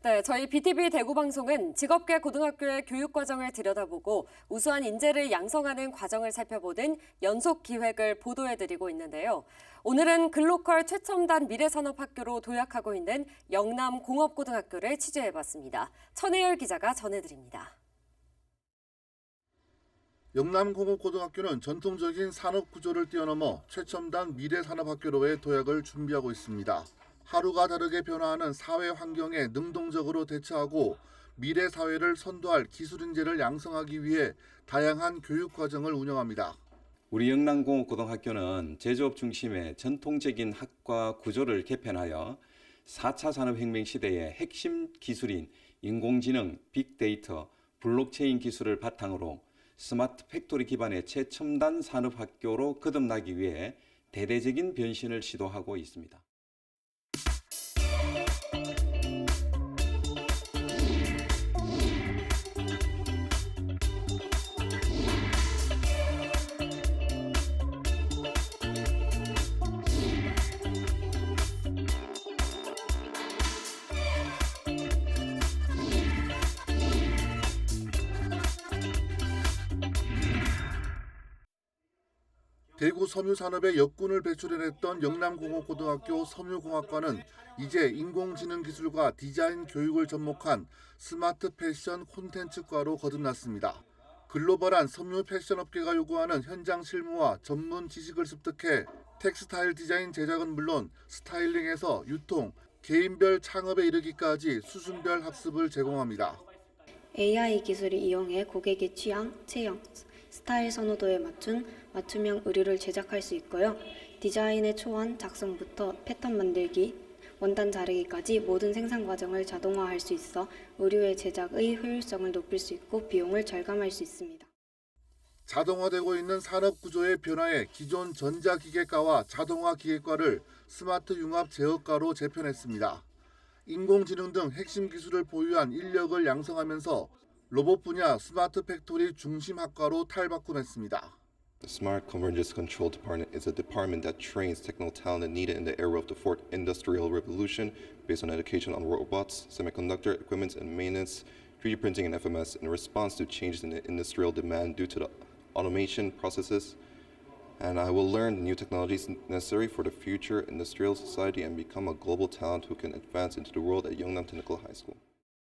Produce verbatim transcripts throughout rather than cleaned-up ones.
네, 저희 비티비 대구 방송은 직업계 고등학교의 교육 과정을 들여다보고 우수한 인재를 양성하는 과정을 살펴보는 연속 기획을 보도해드리고 있는데요. 오늘은 글로컬 최첨단 미래산업학교로 도약하고 있는 영남공업고등학교를 취재해봤습니다. 천혜열 기자가 전해드립니다. 영남공업고등학교는 전통적인 산업 구조를 뛰어넘어 최첨단 미래산업학교로의 도약을 준비하고 있습니다. 하루가 다르게 변화하는 사회 환경에 능동적으로 대처하고 미래 사회를 선도할 기술 인재를 양성하기 위해 다양한 교육 과정을 운영합니다. 우리 영남공업고등학교는 제조업 중심의 전통적인 학과 구조를 개편하여 사 차 산업혁명 시대의 핵심 기술인 인공지능, 빅데이터, 블록체인 기술을 바탕으로 스마트 팩토리 기반의 최첨단 산업학교로 거듭나기 위해 대대적인 변신을 시도하고 있습니다. 대구 섬유산업에 역군을 배출해냈던 영남공업고등학교 섬유공학과는 이제 인공지능 기술과 디자인 교육을 접목한 스마트 패션 콘텐츠과로 거듭났습니다. 글로벌한 섬유 패션 업계가 요구하는 현장 실무와 전문 지식을 습득해 텍스타일 디자인 제작은 물론 스타일링에서 유통, 개인별 창업에 이르기까지 수준별 학습을 제공합니다. 에이아이 기술을 이용해 고객의 취향, 체형, 스타일 선호도에 맞춘 맞춤형 의류를 제작할 수 있고요. 디자인의 초안, 작성부터 패턴 만들기, 원단 자르기까지 모든 생산 과정을 자동화할 수 있어 의류의 제작의 효율성을 높일 수 있고 비용을 절감할 수 있습니다. 자동화되고 있는 산업 구조의 변화에 기존 전자기계과와 자동화 기계과를 스마트 융합 제어과로 재편했습니다. 인공지능 등 핵심 기술을 보유한 인력을 양성하면서 로봇 분야 스마트 팩토리 중심 학과로 탈바꿈했습니다. The Smart Convergence Control Department is a department that trains technical talent needed in the era of the fourth industrial revolution based on education on robots, semiconductor equipment and maintenance, three D printing and F M S in response to changes in the industrial demand due to the automation processes. And I will learn the new technologies necessary for the future industrial society and become a global talent who can advance into the world at Yeongnam Technical High School.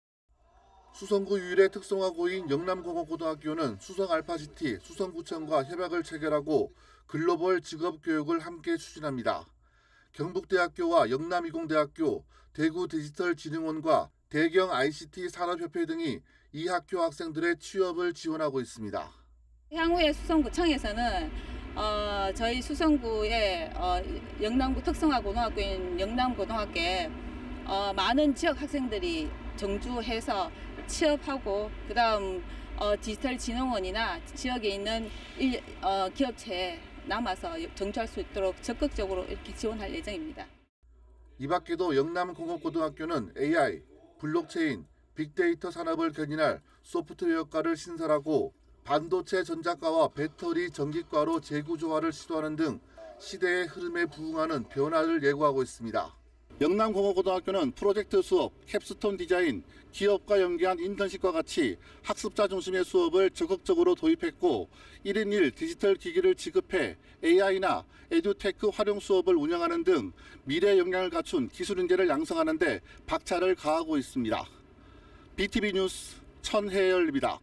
수성구 유일의 특성화고인 영남공업고등학교는 수성알파시티, 수성구청과 협약을 체결하고 글로벌 직업교육을 함께 추진합니다. 경북대학교와 영남이공대학교, 대구디지털진흥원과 대경 아이씨티 산업협회 등이 이 학교 학생들의 취업을 지원하고 있습니다. 향후에 수성구청에서는 어, 저희 수성구의 어, 영남구 특성화고등학교인 영남고등학교에 어, 많은 지역 학생들이 정주해서 취업하고 그다음 어, 디지털진흥원이나 지역에 있는 일, 어, 기업체에 남아서 정주할 수 있도록 적극적으로 이렇게 지원할 예정입니다. 이 밖에도 영남공업고등학교는 에이아이, 블록체인, 빅데이터 산업을 견인할 소프트웨어과를 신설하고 반도체 전자과와 배터리 전기과로 재구조화를 시도하는 등 시대의 흐름에 부응하는 변화를 예고하고 있습니다. 영남공업고등학교는 프로젝트 수업, 캡스톤 디자인, 기업과 연계한 인턴십과 같이 학습자 중심의 수업을 적극적으로 도입했고 일 인 일 디지털 기기를 지급해 에이아이나 에듀테크 활용 수업을 운영하는 등 미래 역량을 갖춘 기술 인재를 양성하는 데 박차를 가하고 있습니다. 비티비 뉴스 천혜열입니다.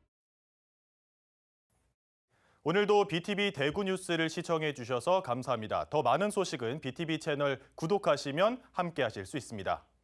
오늘도 비티비 대구 뉴스를 시청해 주셔서 감사합니다. 더 많은 소식은 비티비 채널 구독하시면 함께 하실 수 있습니다.